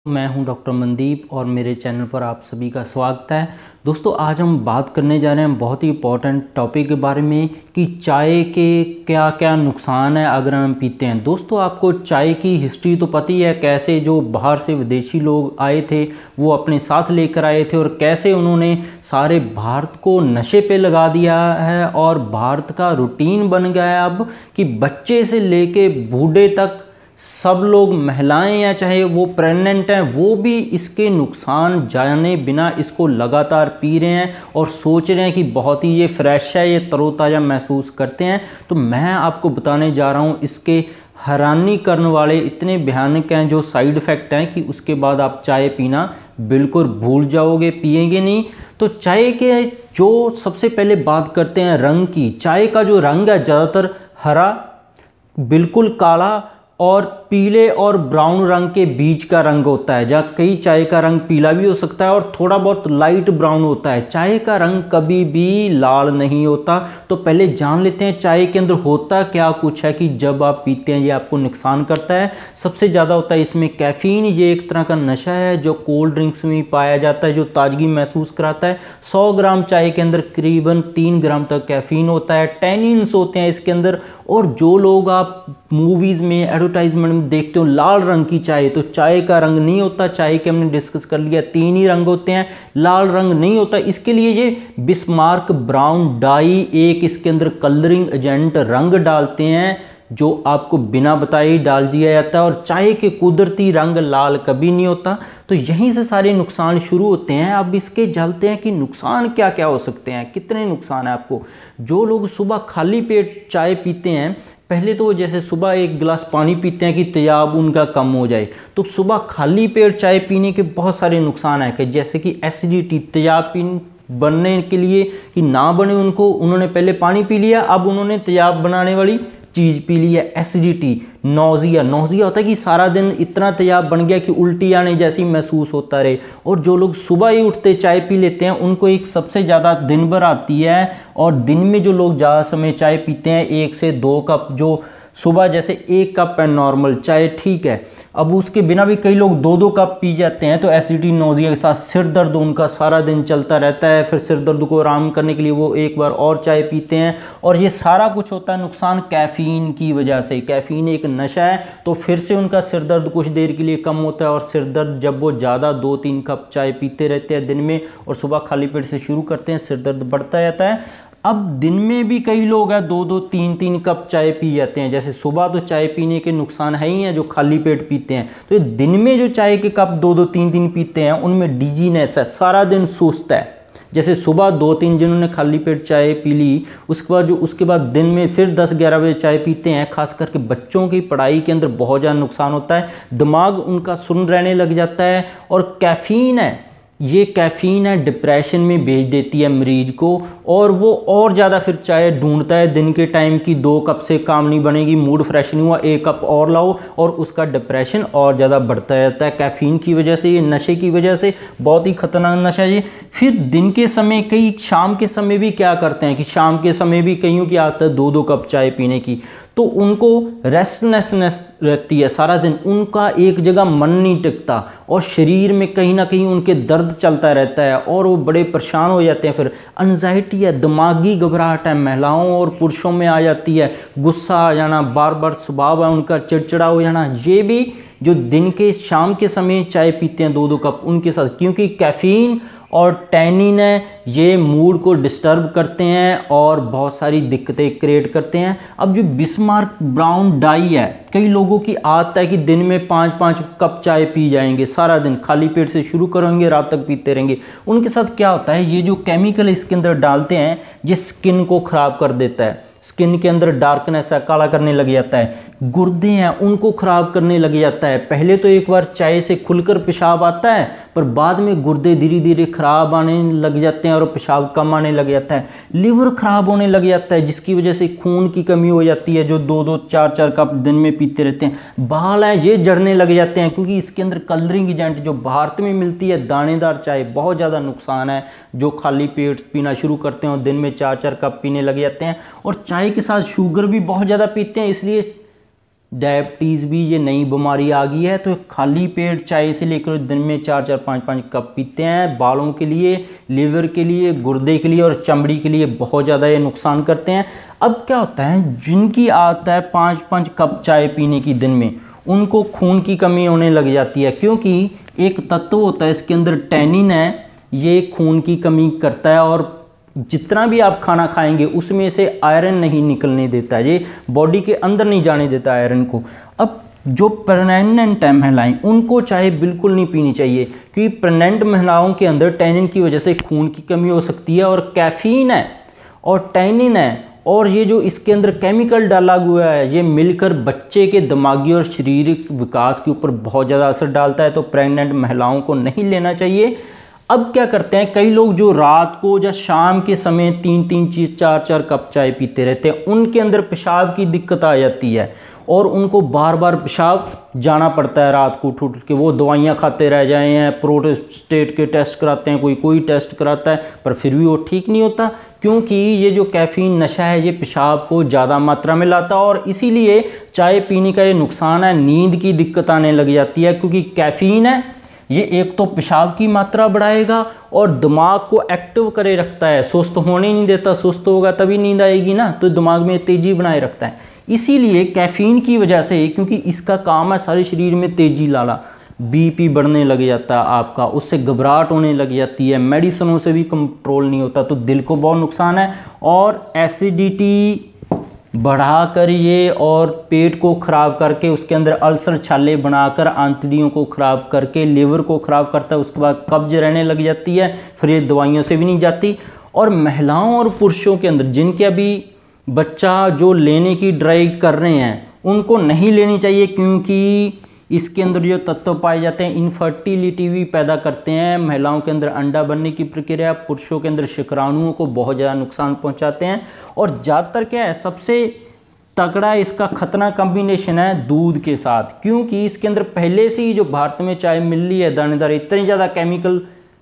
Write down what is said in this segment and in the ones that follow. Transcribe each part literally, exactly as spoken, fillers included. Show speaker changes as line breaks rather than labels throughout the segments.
मैं हूं डॉक्टर मनदीप और मेरे चैनल पर आप सभी का स्वागत है। दोस्तों, आज हम बात करने जा रहे हैं बहुत ही इम्पॉर्टेंट टॉपिक के बारे में कि चाय के क्या क्या नुकसान है अगर हम पीते हैं। दोस्तों, आपको चाय की हिस्ट्री तो पता ही है, कैसे जो बाहर से विदेशी लोग आए थे वो अपने साथ लेकर आए थे और कैसे उन्होंने सारे भारत को नशे पे लगा दिया है और भारत का रूटीन बन गया है अब कि बच्चे से लेके बूढ़े तक सब लोग, महिलाएं या चाहे वो प्रेग्नेंट हैं, वो भी इसके नुकसान जाने बिना इसको लगातार पी रहे हैं और सोच रहे हैं कि बहुत ही ये फ्रेश है, ये तरोताज़ा महसूस करते हैं। तो मैं आपको बताने जा रहा हूँ इसके हैरानी करने वाले इतने भयानक हैं जो साइड इफ़ेक्ट हैं कि उसके बाद आप चाय पीना बिल्कुल भूल जाओगे, पिएंगे नहीं। तो चाय के जो सबसे पहले बात करते हैं रंग की। चाय का जो रंग है ज़्यादातर हरा, बिल्कुल काला और पीले और ब्राउन रंग के बीच का रंग होता है। जहाँ कई चाय का रंग पीला भी हो सकता है और थोड़ा बहुत लाइट ब्राउन होता है। चाय का रंग कभी भी लाल नहीं होता। तो पहले जान लेते हैं चाय के अंदर होता क्या कुछ है कि जब आप पीते हैं ये आपको नुकसान करता है। सबसे ज़्यादा होता है इसमें कैफ़ीन। ये एक तरह का नशा है जो कोल्ड ड्रिंक्स में पाया जाता है, जो ताजगी महसूस कराता है। सौ ग्राम चाय के अंदर करीबन तीन ग्राम तक कैफ़ीन होता है। टैनिन्स होते हैं इसके अंदर। और जो लोग आप मूवीज़ में एडवर्टाइजमेंट में देखते हो लाल रंग की चाय, तो चाय का रंग नहीं होता। चाय के हमने डिस्कस कर लिया, तीन ही रंग होते हैं, लाल रंग नहीं होता। इसके लिए ये बिस्मार्क ब्राउन डाई एक इसके अंदर कलरिंग एजेंट रंग डालते हैं जो आपको बिना बताए ही डाल दिया जाता है। और चाय के कुदरती रंग लाल कभी नहीं होता। तो यहीं से सारे नुकसान शुरू होते हैं। अब इसके चलते हैं कि नुकसान क्या क्या हो सकते हैं, कितने नुकसान है आपको। जो लोग सुबह खाली पेट चाय पीते हैं, पहले तो जैसे सुबह एक गिलास पानी पीते हैं कि तेजाब उनका कम हो जाए, तो सुबह खाली पेट चाय पीने के बहुत सारे नुकसान हैं कि जैसे कि एसिडिटी, तेजाब पीने बनने के लिए कि ना बने उनको, उन्होंने पहले पानी पी लिया, अब उन्होंने तेजाब बनाने वाली चीज़ पी ली है। एसिडिटी, नौजिया, नौजिया होता है कि सारा दिन इतना तेजाब बन गया कि उल्टी आने जैसी महसूस होता रहे। और जो लोग सुबह ही उठते चाय पी लेते हैं उनको एक सबसे ज़्यादा दिन भर आती है। और दिन में जो लोग ज़्यादा समय चाय पीते हैं, एक से दो कप, जो सुबह जैसे एक कप है नॉर्मल चाय, ठीक है, अब उसके बिना भी कई लोग दो दो कप पी जाते हैं, तो एसिडिटी, नौजिया के साथ सिर दर्द उनका सारा दिन चलता रहता है। फिर सिर दर्द को आराम करने के लिए वो एक बार और चाय पीते हैं। और ये सारा कुछ होता है नुकसान कैफ़ीन की वजह से। कैफ़ीन एक नशा है, तो फिर से उनका सिर दर्द कुछ देर के लिए कम होता है। और सिर दर्द जब वो ज़्यादा दो तीन कप चाय पीते रहते हैं दिन में और सुबह खाली पेट से शुरू करते हैं, सिर दर्द बढ़ता जाता है। अब दिन में भी कई लोग हैं दो दो तीन तीन कप चाय पी जाते हैं। जैसे सुबह तो चाय पीने के नुकसान है ही हैं जो खाली पेट पीते हैं, तो दिन में जो चाय के कप दो दो तीन तीन पीते हैं उनमें डिजीनेस है, सारा दिन सुस्त है। जैसे सुबह दो तीन जिन्होंने खाली पेट चाय पी ली, उसके बाद जो उसके बाद दिन में फिर दस ग्यारह बजे चाय पीते हैं, खास करके बच्चों की पढ़ाई के अंदर बहुत ज़्यादा नुकसान होता है। दिमाग उनका सुन्न रहने लग जाता है। और कैफ़ीन है, ये कैफ़ीन है डिप्रेशन में भेज देती है मरीज को, और वो और ज़्यादा फिर चाय ढूंढता है दिन के टाइम की। दो कप से काम नहीं बनेगी, मूड फ्रेश नहीं हुआ, एक कप और लाओ, और उसका डिप्रेशन और ज़्यादा बढ़ता जाता है कैफ़ीन की वजह से। ये नशे की वजह से बहुत ही खतरनाक नशा है ये। फिर दिन के समय, कई शाम के समय भी क्या करते हैं कि शाम के समय भी कईयों की आदत है दो दो कप चाय पीने की, तो उनको रेस्टलेसनेस रहती है सारा दिन, उनका एक जगह मन नहीं टिकता और शरीर में कहीं ना कहीं उनके दर्द चलता रहता है और वो बड़े परेशान हो जाते हैं। फिर एंजाइटी है, दिमागी घबराहट है, महिलाओं और पुरुषों में आ जाती है, गुस्सा आ जाना, बार बार स्वभाव है उनका चिड़चिड़ा हो जाना। ये भी जो दिन के शाम के समय चाय पीते हैं दो दो कप, उनके साथ, क्योंकि कैफ़ीन और टैनिन है, ये मूड को डिस्टर्ब करते हैं और बहुत सारी दिक्कतें क्रिएट करते हैं। अब जो बिस्मार्क ब्राउन डाई है, कई लोगों की आदत है कि दिन में पाँच पाँच कप चाय पी जाएंगे सारा दिन, खाली पेट से शुरू करेंगे, रात तक पीते रहेंगे। उनके साथ क्या होता है, ये जो केमिकल इसके अंदर डालते हैं ये स्किन को ख़राब कर देता है। स्किन के अंदर डार्कनेस है, काला करने लग जाता है। गुर्दे हैं उनको ख़राब करने लग जाता है। पहले तो एक बार चाय से खुलकर पेशाब आता है, पर बाद में गुर्दे धीरे धीरे ख़राब आने लग जाते हैं और पेशाब कम आने लग जाता है। लिवर ख़राब होने लग जाता है जिसकी वजह से खून की कमी हो जाती है, जो दो दो चार चार कप दिन में पीते रहते हैं। बाल हैं ये जड़ने लग जाते हैं क्योंकि इसके अंदर कलरिंग एजेंट जो भारत में मिलती है दानेदार चाय, बहुत ज़्यादा नुकसान है। जो खाली पेट पीना शुरू करते हैं और दिन में चार चार कप पीने लग जाते हैं। और चाय के साथ शुगर भी बहुत ज़्यादा पीते हैं, इसलिए डायबिटीज़ भी ये नई बीमारी आ गई है। तो खाली पेट चाय से लेकर दिन में चार चार पाँच पाँच कप पीते हैं, बालों के लिए, लीवर के लिए, गुर्दे के लिए और चमड़ी के लिए बहुत ज़्यादा ये नुकसान करते हैं। अब क्या होता है, जिनकी आदत है पाँच पाँच कप चाय पीने की दिन में, उनको खून की कमी होने लग जाती है, क्योंकि एक तत्व होता है इसके अंदर टैनिन है, ये खून की कमी करता है और जितना भी आप खाना खाएंगे उसमें से आयरन नहीं निकलने देता है, ये बॉडी के अंदर नहीं जाने देता आयरन को। अब जो प्रेग्नेंट है महिलाएं, उनको चाय बिल्कुल नहीं पीनी चाहिए, क्योंकि प्रेग्नेंट महिलाओं के अंदर टैनिन की वजह से खून की कमी हो सकती है और कैफीन है और टैनिन है और ये जो इसके अंदर केमिकल डाला हुआ है, ये मिलकर बच्चे के दिमागी और शारीरिक विकास के ऊपर बहुत ज़्यादा असर डालता है। तो प्रेग्नेंट महिलाओं को नहीं लेना चाहिए। अब क्या करते हैं, कई लोग जो रात को या शाम के समय तीन तीन चीज चार चार कप चाय पीते रहते हैं, उनके अंदर पेशाब की दिक्कत आ जाती है और उनको बार बार पेशाब जाना पड़ता है रात को उठ उठ के। वो दवाइयाँ खाते रह जाए हैं, प्रोस्टेट के टेस्ट कराते हैं, कोई कोई टेस्ट कराता है, पर फिर भी वो ठीक नहीं होता, क्योंकि ये जो कैफ़ीन नशा है ये पेशाब को ज़्यादा मात्रा में लाता है और इसीलिए चाय पीने का ये नुकसान है, नींद की दिक्कत आने लग जाती है, क्योंकि कैफ़ीन है ये एक तो पेशाब की मात्रा बढ़ाएगा और दिमाग को एक्टिव करे रखता है, सुस्त होने नहीं देता। सुस्त होगा तभी नींद आएगी ना, तो दिमाग में तेज़ी बनाए रखता है। इसीलिए कैफ़ीन की वजह से, क्योंकि इसका काम है सारे शरीर में तेज़ी लाना, बीपी बढ़ने लग जाता है आपका, उससे घबराहट होने लग जाती है, मेडिसिनों से भी कंट्रोल नहीं होता, तो दिल को बहुत नुकसान है और एसिडिटी बढ़ा कर ये और पेट को ख़राब करके उसके अंदर अल्सर छाले बनाकर आंतड़ियों को ख़राब करके लिवर को ख़राब करता है। उसके बाद कब्ज रहने लग जाती है, फिर ये दवाइयों से भी नहीं जाती। और महिलाओं और पुरुषों के अंदर जिनके अभी बच्चा जो लेने की ड्राइव कर रहे हैं, उनको नहीं लेनी चाहिए, क्योंकि इसके अंदर जो तत्व पाए जाते हैं इनफर्टिलिटी भी पैदा करते हैं। महिलाओं के अंदर अंडा बनने की प्रक्रिया, पुरुषों के अंदर शुक्राणुओं को बहुत ज़्यादा नुकसान पहुंचाते हैं। और ज़्यादातर क्या है, सबसे तगड़ा इसका खतरनाक कॉम्बिनेशन है दूध के साथ, क्योंकि इसके अंदर पहले से ही जो भारत में चाय मिल रही है दानेदार, इतने ज़्यादा केमिकल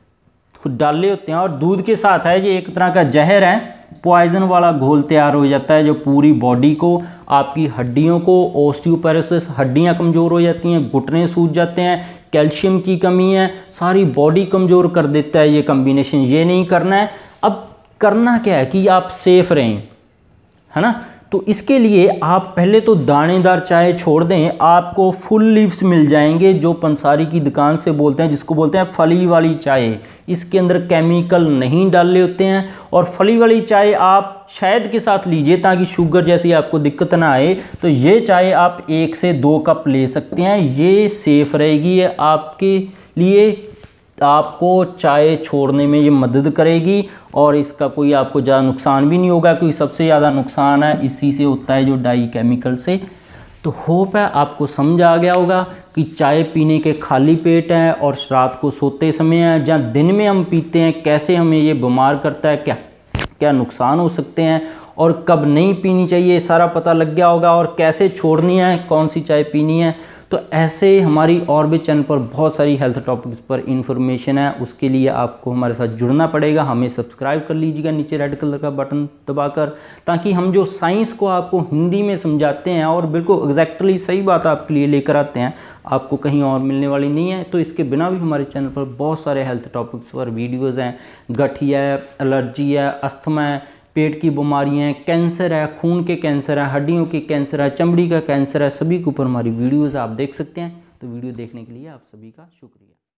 डाले होते हैं और दूध के साथ है ये एक तरह का जहर है, पॉइजन वाला घोल तैयार हो जाता है, जो पूरी बॉडी को, आपकी हड्डियों को, ऑस्टियोपोरोसिस, हड्डियां कमज़ोर हो जाती हैं, घुटने सूज जाते हैं, कैल्शियम की कमी है, सारी बॉडी कमज़ोर कर देता है ये कॉम्बिनेशन। ये नहीं करना है। अब करना क्या है कि आप सेफ रहें, है ना। तो इसके लिए आप पहले तो दानेदार चाय छोड़ दें, आपको फुल लीव्स मिल जाएंगे, जो पंसारी की दुकान से बोलते हैं, जिसको बोलते हैं फली वाली चाय। इसके अंदर केमिकल नहीं डाले होते हैं और फली वाली चाय आप शहद के साथ लीजिए ताकि शुगर जैसी आपको दिक्कत ना आए। तो ये चाय आप एक से दो कप ले सकते हैं, ये सेफ रहेगी, ये आपके लिए, आपको चाय छोड़ने में ये मदद करेगी और इसका कोई आपको ज़्यादा नुकसान भी नहीं होगा, क्योंकि सबसे ज़्यादा नुकसान है इसी से होता है, जो डाई केमिकल से। तो होप है आपको समझ आ गया होगा कि चाय पीने के खाली पेट है और रात को सोते समय है, जहाँ दिन में हम पीते हैं, कैसे हमें ये बीमार करता है, क्या क्या नुकसान हो सकते हैं और कब नहीं पीनी चाहिए, सारा पता लग गया होगा। और कैसे छोड़नी है, कौन सी चाय पीनी है। तो ऐसे हमारी और भी चैनल पर बहुत सारी हेल्थ टॉपिक्स पर इंफॉर्मेशन है, उसके लिए आपको हमारे साथ जुड़ना पड़ेगा। हमें सब्सक्राइब कर लीजिएगा नीचे रेड कलर का बटन दबाकर, ताकि हम जो साइंस को आपको हिंदी में समझाते हैं और बिल्कुल एग्जैक्टली सही बात आपके लिए लेकर आते हैं, आपको कहीं और मिलने वाली नहीं है। तो इसके बिना भी हमारे चैनल पर बहुत सारे हेल्थ टॉपिक्स पर वीडियोज़ हैं, गठिया है, एलर्जी है, अस्थमा है, पेट की बीमारियां हैं, कैंसर है, खून के कैंसर है, हड्डियों के कैंसर है, चमड़ी का कैंसर है, सभी के ऊपर हमारी वीडियोज़ आप देख सकते हैं। तो वीडियो देखने के लिए आप सभी का शुक्रिया।